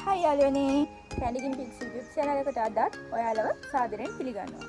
හයි යාළුවනේ කැන්ඩිගින් pics YouTube channel එකට අදත් ඔයාලව සාදරයෙන් පිළිගන්නවා.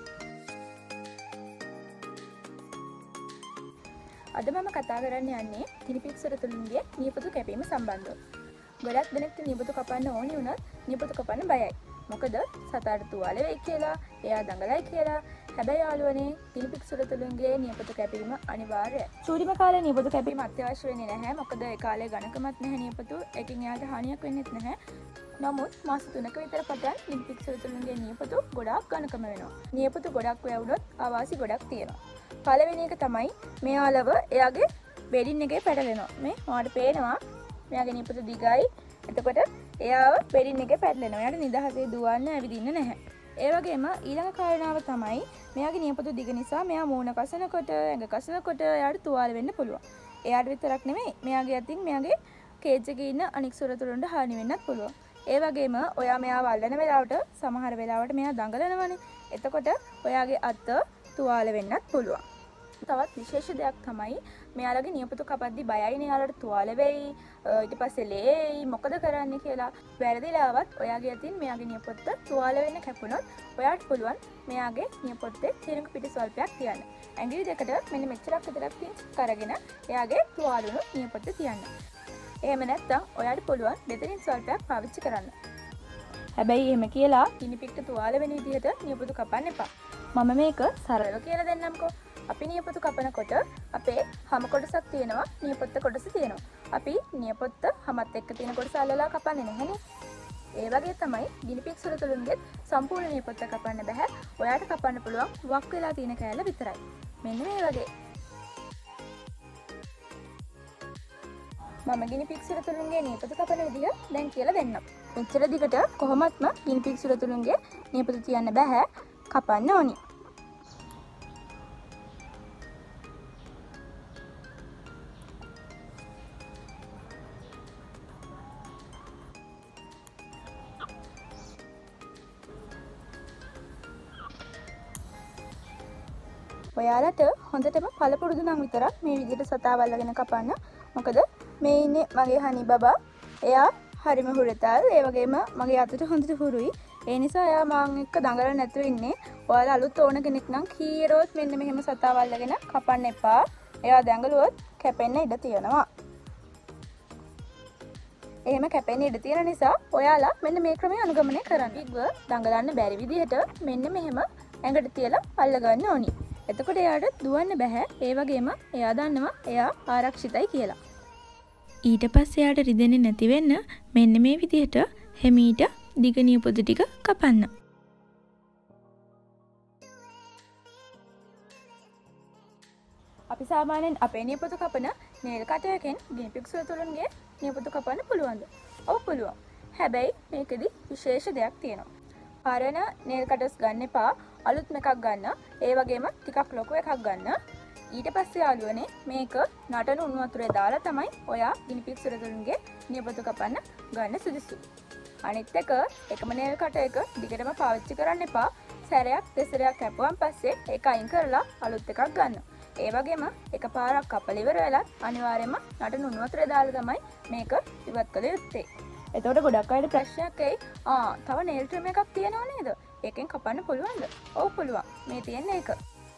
අද මම කතා කරන්න යන්නේ ගිනිපිග්ස් වලතුන්ගේ නියපොතු කැපීම සම්බන්ධව. ගොඩක් දෙනෙක්ට නියපොතු කපන්න ඕනි වුණත් නියපොතු කපන්න බයයි. මොකද සතාට තුවාල වෙයි කියලා, එයා දඟලයි කියලා. හැබැයි යාළුවනේ ගිනිපිග්ස් වලතුන්ගේ නියපොතු කැපීම අනිවාර්යයි. චූටිම කාලේ නියපොතු කැපීම අත්‍යවශ්‍ය වෙන්නේ නැහැ. මොකද ඒ කාලේ ඝනකමත් නැහැ නියපොතු. ඒකින් එයාට හානියක් වෙන්නෙත් නැහැ. නමුත් මාස 3ක විතර පටන් ගිනිපිග්ස් වලතුන්ගේ නියපොතු ගොඩාක් ඝනකම වෙනවා. නියපොතු ගොඩක් වැවුනොත් ආවාසි ගොඩක් තියෙනවා. පළවෙනි එක තමයි මෙයාලව එයාගේ බෙඩින් එකේ පැටලෙනවා. මේ ඔයාලට පේනවා මෙයාගේ නියපොතු දිගයි. එතකොට එයාව බෙඩින් එකේ පැටලෙනවා. එයාට නිදහසේ දුවන්න ඇවිදින්න නැහැ. ඒ වගේම ඊළඟ කාරණාව තමයි මෙයාගේ නියපොතු දිග නිසා මෙයා මූණ කසනකොට, ඇඟ කසනකොට එයාට තුවාල වෙන්න පුළුවන්. එයාට විතරක් නෙමෙයි මෙයාගේ අතින් මෙයාගේ කේජ් එකේ ඉන්න අනික් සොරතුරුන්ට හානි වෙන්නත් පුළුවන්. ඒ වගේම ඔයා මෙයාව අල්ලන වෙලාවට සමහර වෙලාවට මෙයා දඟලනවනේ. එතකොට ඔයාගේ අත තුවාල වෙන්නත් පුළුවන්. තවත් විශේෂ දෙයක් තමයි මෙයාලගේ නියපොතු කපද්දි බයයිනේ යාලට තුවාල වෙයි, ඊට පස්සේ ලේයි, මොකද කරන්නේ කියලා. වැරදිලාවත් ඔයාගේ අතින් මෙයාගේ නියපොත්ත තුවාල වෙන්න කැපුණොත් ඔයාට පුළුවන් මෙයාගේ නියපොත්තේ තිරඟු පිටි ස්වල්පයක් තියන්න. ඇඟිලි දෙකට මෙන්න මෙච්චරක් විතරක් පින්ච් කරගෙන එයාගේ තුවාලුණු නියපොත්ත තියන්න. එහෙම නැත්නම් ඔයාට පුළුවන් දෙතරින් ස්වල්පයක් පාවිච්චි කරන්න. හැබැයි එහෙම කියලා ගිනිපිග්ට තුවාල වෙන විදිහට නියපොතු කපන්න එපා. මම මේක සරලව කියලා දෙන්නම්කෝ. අපි නියපොතු කපනකොට අපේ හැම කොටසක් තියෙනවා, නියපොත්ත කොටස තියෙනවා. අපි නියපොත්ත හැමත් එක්ක තියෙන කොටස අල්ලලා කපන්නේ නැහනේ. ඒ වගේ තමයි ගිනිපිග්ස් වලතුන්ගේ සම්පූර්ණ නියපොත්ත කපන්න බෑ. ඔයාට කපන්න පුළුවන් වක් වෙලා තියෙන කෑල්ල විතරයි. මෙන්න මේ වගේ. මම ගිනිපිග්ස් වලතුන්ගේ නියපොතු කපන විදිහ දැන් කියලා දෙන්නම්. මෙච්චර දිගට කොහොමත්ම ගිනිපිග්ස් වලතුන්ගේ නියපොතු තියන්න බෑ. කපන්න ඕනි. ඔයාලට හොඳටම පළපුරුදු නම් විතරක් මේ විදිහට සතාව අල්ලගෙන කපන්න. මොකද මේ ඉන්නේ මගේ හනි බබා. එයා හරිම හුරතල්. ඒ වගේම මගේ අතට හොඳට හුරුයි. ඒ නිසා එයා මාන් එක්ක දඟලන්න නැතුව ඉන්නේ. ඔයාලා අලුත් ඕන කෙනෙක් නම් කීරොත් මෙන්න මෙහෙම සතාව අල්ලගෙන කපන්න එපා. එයා දඟලුවොත් කැපෙන්න ඉඩ තියෙනවා. එහෙම කැපෙන්න ඉඩ තියෙන නිසා ඔයාලා මෙන්න මේ ක්‍රමය අනුගමනය කරන්න. පිග්ව දඟලන්න බැරි විදිහට මෙන්න මෙහෙම ඇඟට තියලා අල්ල ගන්න ඕනි. එතකොට එයාට දුවන්න බෑ. ඒ වගේම එයා දන්නවා එයා ආරක්ෂිතයි කියලා. ඊට පස්සේ එයාට රිදෙන්නේ නැති වෙන්න මෙන්න මේ විදිහට හැමීට දිග නියපොතු ටික කපන්න. අපි සාමාන්‍යයෙන් අපේ නියපොතු කපන නේල් කටරකින් ගිනිපිග්ස් වලතුන්ගේ නියපොතු කපන්න පුළුවන්ද? ඔව් පුළුවන්. හැබැයි මේකෙදි විශේෂ දෙයක් තියෙනවා. පරණ නේල් කටර්ස් ගන්න එපා. අලුත්ම එකක් ගන්න. ඒ වගේම ටිකක් ලොකු එකක් ගන්න. ඊට පස්සේ යාළුවනේ මේක නටන උණු වතුරේ දාලා තමයි ඔයා ගිනිපිග්ස් වලතුන්ගේ නියපොතු කපන්න ගන්න සුදුසු. අනිත් එක එකම නේල් කටර් එක දිගටම පාවිච්චි කරන්න එපා. සැරයක් දෙසරයක් කැපුවන් පස්සේ ඒක අයින් කරලා අලුත් එකක් ගන්න. ඒ වගේම එකපාරක් කපලා ඉවර වෙලා අනිවාර්යයෙන්ම නටන උණු වතුරේ දාලා තමයි මේක ඉවත් කළ යුත්තේ. එතකොට ගොඩක් අයට ප්‍රශ්නයක් එයි. තව නේල් ට්‍රිම් එකක් තියෙනව නේද? ඒකෙන් කපන්න පුළුවන්ද? ඔව් පුළුවන්. මේ තියෙන එක.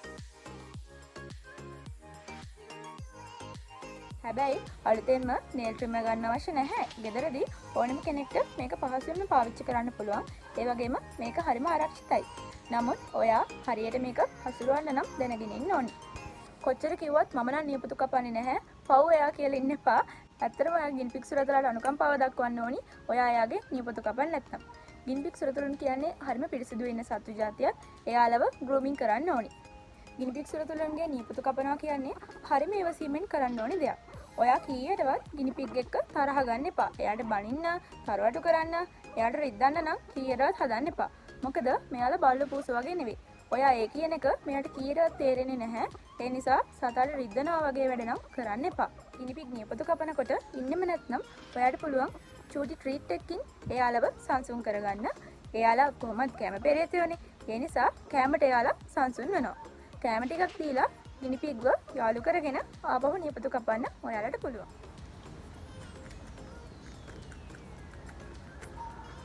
හැබැයි අලුතෙන්ම නේල් ට්‍රිම් එක ගන්න අවශ්‍ය නැහැ. ගෙදරදී ඕනම කෙනෙක්ට මේක පහසුවෙන්ම පාවිච්චි කරන්න පුළුවන්. ඒ වගේම මේක හරිම ආරක්ෂිතයි. නමුත් ඔයා හරියට මේක හසුරවන්න නම් දැනගෙන ඉන්න ඕනි. කොච්චර කිව්වත් මම නම් නියපොතු කපන්නේ නැහැ. පව් එයා කියලා ඉන්න එපා. ඇත්තටම ඔයා ගිනිපිග්ස් වලතුන්ට අනුකම්පාව දක්වන්න ඕනි. ඔයා එයාගේ නියපොතු කපන්න නැත්නම්. ගිනිපිග්ස් වලතුන් කියන්නේ හරිම පිරිසිදු වෙන සත්තු జాතියක්. එයාලව ග්‍රූමින් කරන්න ඕනි. ගිනිපිග්ස් වලතුන්ගේ නියපොතු කපනවා කියන්නේ හරිම ඉවසීමෙන් කරන්න ඕනි දෙයක්. ඔයා කීයටවත් ගිනිපිග් එක්ක තරහ ගන්න එපා. එයාට බනින්න, තරවටු කරන්න, එයාට රිද්දන්න නම් කීයටවත් හදන්න එපා. මොකද මෙයාලා බල්ලෝ පූසෝ වගේ නෙවෙයි. ඔයා ඒ කියන එක මෙයාට කීයටවත් තේරෙන්නේ නැහැ. ඒ නිසා සතාට රිද්දනවා වගේ වැඩ නම් කරන්න එපා. ගිනිපිග් නියපොතු කපනකොට ඉන්නෙම නැත්නම් ඔයාට පුළුවන් චූටි ට්‍රීට් එකකින් එයාලව සංසුන් කරගන්න. එයාලා කොහොමද කැම පෙරේතයෝනේ. ඒ නිසා කැමට එයාලා සංසුන් වෙනවා. කැම ටිකක් දීලා ගිනිපිග්ව යාලු කරගෙන ආපහු නියපොතු කපන්න ඔයාලට පුළුවන්.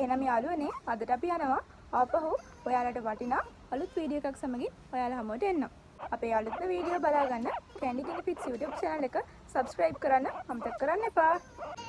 එහෙනම් යාළුවනේ අදට අපි යනවා ආපහු ඔයාලට වටිනා අලුත් වීඩියෝ එකක් සමගින් ඔයාලා හමුවට එන්න. අපේ අලුත්ම වීඩියෝ බලා ගන්න Candy Guinea Pigs YouTube channel එක subscribe කරන්න අමතක කරන්න එපා.